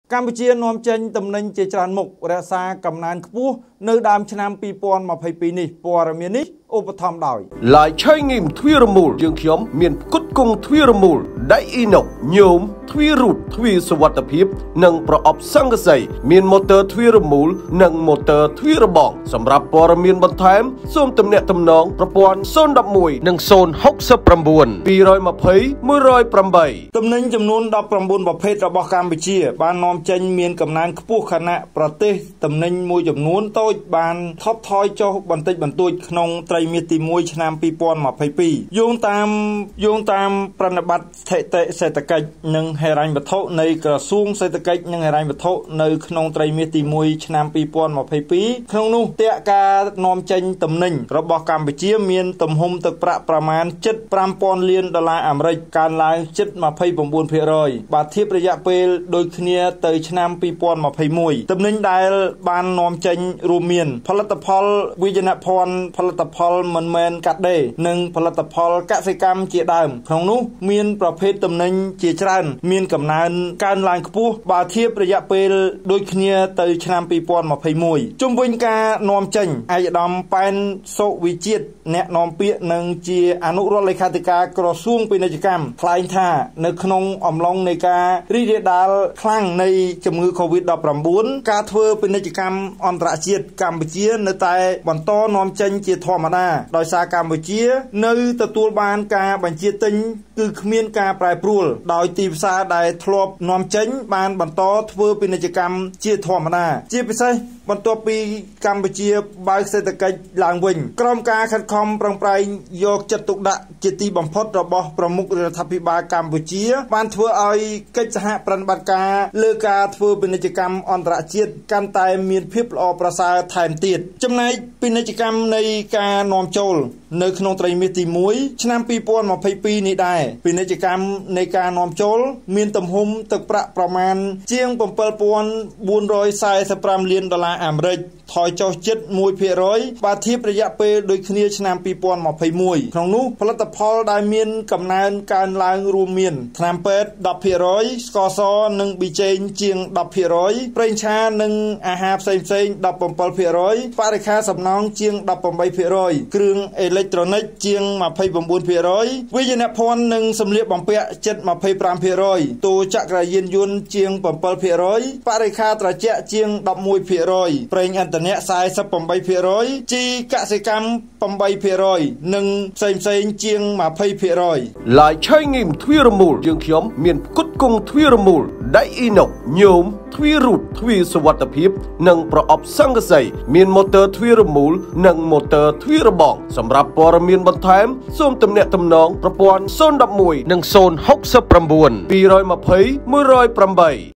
Campuchia nom chen tầm ninh chế tràn mục ra xa cầm nàn khúc nơi đàm chân nam pi pon mà phải pi ni pora miền ni overtham đòi lại chơi nghiệm thuy mùl dương khióm miền cốt cung thuy mùl đại inok nhôm thuy rụt thuy sวัสดิភាពនិងប្រអប់សង្កសីមានម៉ូទ័រទ្វីរមូលនិងម៉ូទ័រទ្វីរបង់សម្រាប់ព័ត៌មានបន្ថែមសូមទំនាក់ទំនងប្រព័ន្ធ011និង069 220 108 ទំនិញចំនួន19ប្រភេទរបស់កម្ពុជាបាននាំចេញមានកំណើនខ្ពស់ខណៈប្រទេសទំនិញមួយចំនួនតូចបានថប់ថយចុះបន្តិចបន្តួចក្នុងត្រីមាសទី1ឆ្នាំ2022យោងតាមប្រណិប័តស្ថិតិសេដ្ឋកិច្ចនិងហិរញ្ញវត្ថុនៃក្រសួងសេដ្ឋកិច្ចនិងហិរញ្ញវត្ថុនៅក្នុងត្រីមាសទី1ឆ្នាំ2022ក្នុងនោះតេការនាំចេញទំនិញរបស់កម្ពុជាមានទំហំទឹកប្រាក់ប្រមាណជិត $5,000 លានអាមេរិកកើនឡើងជិត 29% បើធៀបរយៈពេលដូចគ្នាទៅឆ្នាំ2021ទំនិញដែលបាននាំចេញរួមមានផលិតផលវិជ្ជាភ័ណ្ឌផលិតផលមិនមែនកាត់ដេរនិងផលិតផលកសិកម្មជាដើមក្នុងនោះមានប្រភេទទំនិញជាច្រើនមានកំណើនកើនឡើងខ្ពស់បើធៀបរយៈពេលដូចគ្នាទៅឆ្នាំ2021ជុំវិញការនាំចេញឯកឧត្តមប៉ែនសុវិជាតិអ្នកនាំពាក្យនិងជាអនុរដ្ឋលេខាធិការក្រសួងពាណិជ្ជកម្មថ្លែងថានៅក្នុងអំឡុងនៃការរីករាលដាលខ្លាំងនៃជំងឺ COVID-19 ការធ្វើពាណិជ្ជកម្មអន្តរជាតិកម្ពុជានៅតែបន្តនាំចេញជាធម្មតាដោយសារកម្ពុជានៅទទួលបានការបញ្ជាទិញគឺគ្មានការប្រែប្រួលដោយទីផ្សារដែលធ្លាប់នាំចេញបានបន្តធ្វើពាណិជ្ជកម្មជាធម្មតាជាពិសេសបន្ទាប់ពីកម្ពុជាបើកសេដ្ឋកិច្ចឡើងវិញក្រុមការខិតខំប្រឹងប្រែងយកចិត្តទុកដាក់ជាទីបំផុតរបស់ប្រមុខរដ្ឋាភិបាលកម្ពុជាបានធ្វើឲ្យកិច្ចសហប្រតិបត្តិការលើការធ្វើពាណិជ្ជកម្មអន្តរជាតិកាន់តែមានភាពល្អប្រសើរថែមទៀតចំណែកពាណិជ្ជកម្មនៃការនាំចូលនៅក្នុងត្រីមាសទី1ឆ្នាំ2022នេះដែរពាណិជ្ជកម្មនៃការនាំចូលមានទំហំទឹកប្រាក់ប្រមាណជាង $7,445 លានអាមេរិកថយចុះជិត 1% បើធៀបរយៈពេលដូចគ្នាឆ្នាំ2021ក្នុងនោះផលិតផលដែលមានកំណើនកើនឡើងរួមមានថ្នាំពេទ្យ 10% ស្ករសនិងប៊ីចេងជាង 10% ប្រេងឆានិងអាហារផ្សេងៗ 17% បរិក្ខារសំណង់ជាង 18% គ្រឿងអេឡិចត្រូនិកជាង 29% វិញ្ញាណភ័ណ្ឌនិងសម្លៀកបំពាក់ជិត 25% ទូចក្រយានយន្តជាង 7% បរិក្ខារត្រជាក់ជាង 11% ប្រេងឥន្ធនៈ 48% ជីកសិកម្ម 8% និងផ្សេងៗជាង 20% lại chơi nghiệm thuy mùl dương khióm miền cốt cung thuy mùl đại inok nhôm thuy rụt thuyสวัสดิភាពនិងប្រអប់សង្កសីមានម៉ូទ័រទ្វីរមូលនិងម៉ូទ័រទ្វីរបង់សម្រាប់ព័ត៌មានបន្ថែមសូមទំនាក់ទំនងប្រព័ន្ធ011និង069 220 108